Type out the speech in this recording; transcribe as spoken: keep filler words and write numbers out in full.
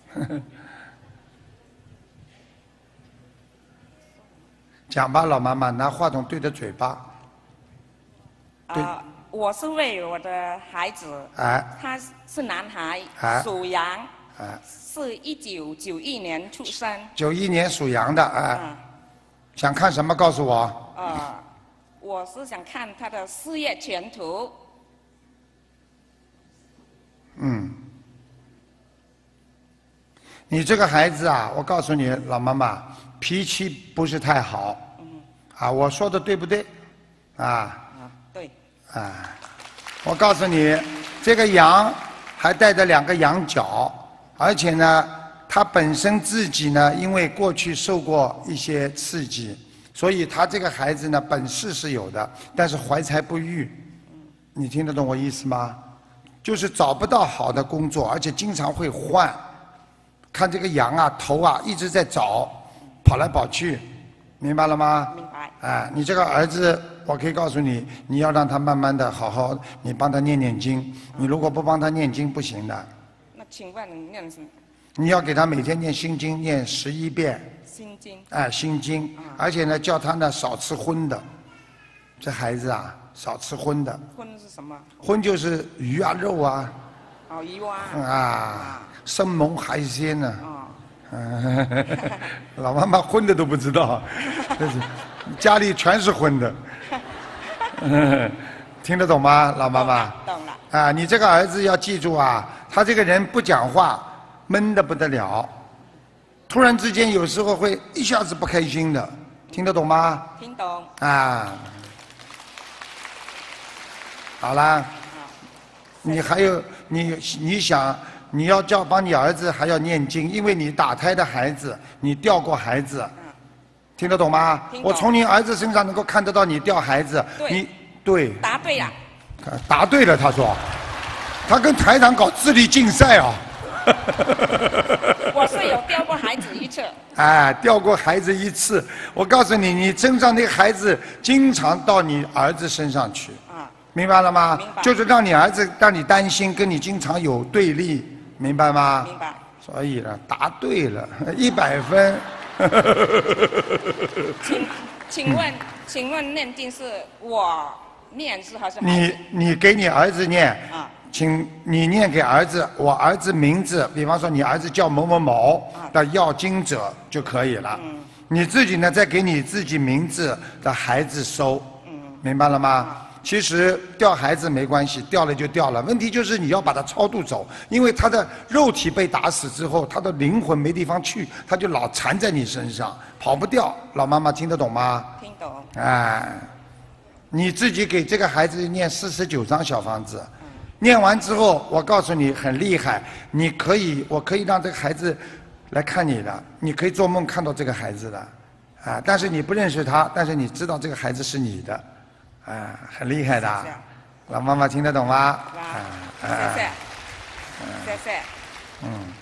讲吧，老妈妈，拿话筒对着嘴巴。对。 啊、我是为我的孩子， 哎。 他是男孩， 哎、 属羊， 哎、 是一九九一年出生。 九一年属羊的，哎、 嗯。 想看什么？告诉我。 呃，我是想看他的事业前途。 嗯。你这个孩子啊，我告诉你，老妈妈，脾气不是太好。嗯。啊，我说的对不对？啊。 啊，对。 啊，我告诉你，这个羊还带着两个羊角，而且呢，他本身自己呢，因为过去受过一些刺激，所以他这个孩子呢，本事是有的，但是怀才不遇。你听得懂我意思吗？就是找不到好的工作，而且经常会换。看这个羊啊，头啊一直在找，跑来跑去，明白了吗？ 明白。 哎，你这个儿子，我可以告诉你，你要让他慢慢的好好，你帮他念念经。你如果不帮他念经，不行的。 那请问你念什么？ 你要给他每天念心经，念十一遍。 心经。 哎，心经，而且呢，叫他呢少吃荤的。这孩子啊，少吃荤的。 荤是什么？ 荤就是鱼啊、肉啊。 哦，鱼蛙。 啊，生猛海鲜呢。 哦。 老妈妈荤的都不知道，家里全是荤的。听得懂吗，老妈妈？ 懂了。 啊，你这个儿子要记住啊，他这个人不讲话，闷得不得了，突然之间有时候会一下子不开心的，听得懂吗？ 听懂。 啊，好啦。你还有你你想你要叫帮你儿子还要念经，因为你打胎的孩子，你掉过孩子，听得懂吗？我从你儿子身上能够看得到你掉孩子，你对。 答对了。 答对了，他说，他跟台长搞智力竞赛啊。 我是有掉过孩子一次。 哎，掉过孩子一次，我告诉你，你身上那个孩子经常到你儿子身上去。明白了吗？ 明白。 就是让你儿子让你担心，跟你经常有对立，明白吗？ 明白。 所以呢，答对了，一百分。 请请问，请问念经是我念是还是孩子？ 你你给你儿子念。 啊。 请你念给儿子，我儿子名字，比方说你儿子叫某某某的要经者就可以了。嗯。你自己呢，再给你自己名字的孩子收。嗯。明白了吗？其实掉孩子没关系，掉了就掉了。问题就是你要把他超度走，因为他的肉体被打死之后，他的灵魂没地方去，他就老缠在你身上，跑不掉。老妈妈听得懂吗？ 听懂。 哎，你自己给这个孩子念四十九张小房子，念完之后，我告诉你很厉害，你可以，我可以让这个孩子来看你的，你可以做梦看到这个孩子的，啊，但是你不认识他，但是你知道这个孩子是你的。啊，很厉害的，老妈妈听得懂吗？ 啊，谢谢，谢谢， 嗯。